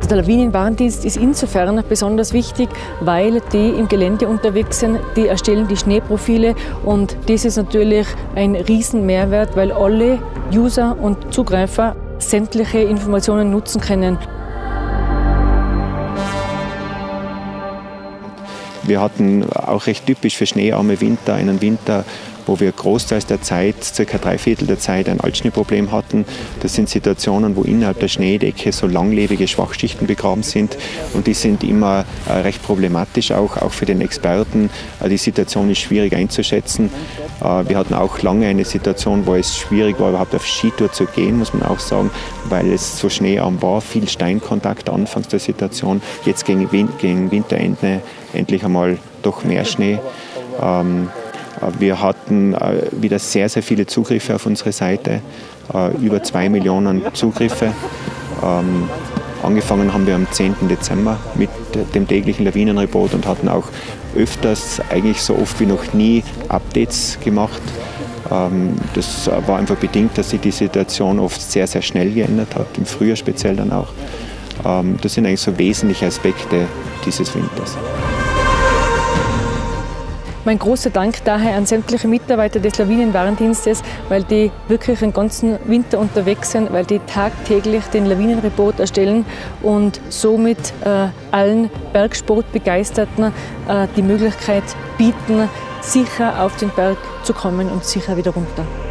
Der Lawinenwarndienst ist insofern besonders wichtig, weil die im Gelände unterwegs sind, die erstellen die Schneeprofile und das ist natürlich ein Riesenmehrwert, weil alle User und Zugreifer sämtliche Informationen nutzen können. Wir hatten auch recht typisch für schneearme Winter einen Winter, wo wir großteils der Zeit, ca. 3/4 der Zeit, ein Altschneeproblem hatten. Das sind Situationen, wo innerhalb der Schneedecke so langlebige Schwachschichten begraben sind und die sind immer recht problematisch, auch für den Experten. Die Situation ist schwierig einzuschätzen. Wir hatten auch lange eine Situation, wo es schwierig war, überhaupt auf Skitour zu gehen, muss man auch sagen, weil es so schneearm war, viel Steinkontakt anfangs der Situation. Jetzt gegen Winterende endlich einmal doch mehr Schnee. Wir hatten wieder sehr, sehr viele Zugriffe auf unsere Seite, über 2 Millionen Zugriffe. Angefangen haben wir am 10. Dezember mit dem täglichen Lawinenreport und hatten auch öfters, eigentlich so oft wie noch nie, Updates gemacht. Das war einfach bedingt, dass sich die Situation oft sehr, sehr schnell geändert hat, im Frühjahr speziell dann auch. Das sind eigentlich so wesentliche Aspekte dieses Winters. Mein großer Dank daher an sämtliche Mitarbeiter des Lawinenwarndienstes, weil die wirklich den ganzen Winter unterwegs sind, weil die tagtäglich den Lawinenreport erstellen und somit allen Bergsportbegeisterten die Möglichkeit bieten, sicher auf den Berg zu kommen und sicher wieder runter.